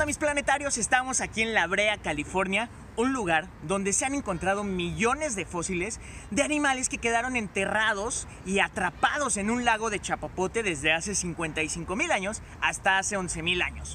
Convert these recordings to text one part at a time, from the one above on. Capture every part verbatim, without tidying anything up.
mis planetarios, estamos aquí en La Brea, California, un lugar donde se han encontrado millones de fósiles de animales que quedaron enterrados y atrapados en un lago de chapopote desde hace cincuenta y cinco mil años hasta hace once mil años.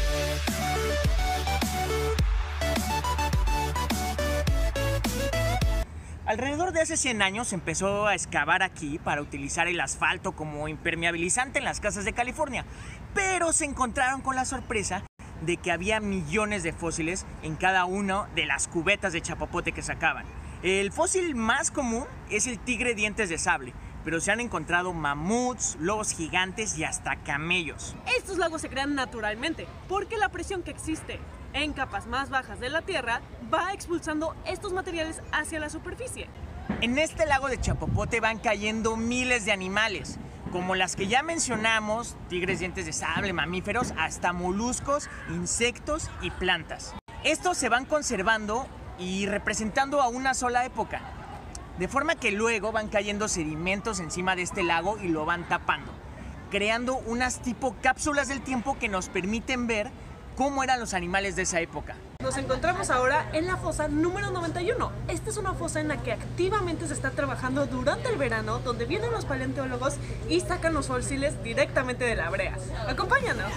Alrededor de hace cien años se empezó a excavar aquí para utilizar el asfalto como impermeabilizante en las casas de California, pero se encontraron con la sorpresa de que había millones de fósiles en cada una de las cubetas de chapopote que sacaban. El fósil más común es el tigre dientes de sable, pero se han encontrado mamuts, lobos gigantes y hasta camellos. Estos lagos se crean naturalmente porque la presión que existe en capas más bajas de la Tierra va expulsando estos materiales hacia la superficie. En este lago de chapopote van cayendo miles de animales, como las que ya mencionamos, tigres dientes de sable, mamíferos, hasta moluscos, insectos y plantas. Estos se van conservando y representando a una sola época, de forma que luego van cayendo sedimentos encima de este lago y lo van tapando, creando unas tipo cápsulas del tiempo que nos permiten ver cómo eran los animales de esa época. Nos encontramos ahora en la fosa número noventa y uno. Esta es una fosa en la que activamente se está trabajando durante el verano, donde vienen los paleontólogos y sacan los fósiles directamente de La Brea. ¡Acompáñanos!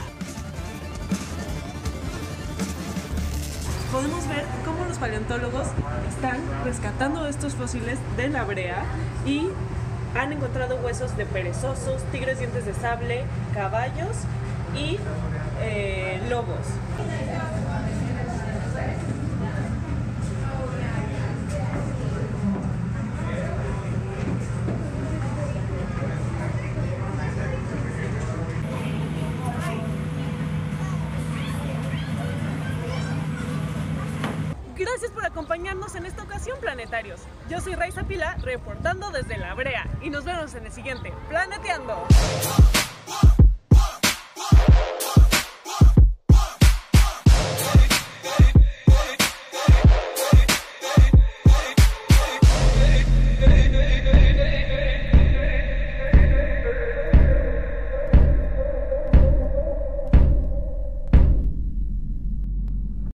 Podemos ver cómo los paleontólogos están rescatando estos fósiles de La Brea y han encontrado huesos de perezosos, tigres dientes de sable, caballos y eh, lobos. Gracias por acompañarnos en esta ocasión, planetarios. Yo soy Raiza Pila, reportando desde La Brea, y nos vemos en el siguiente Planeteando.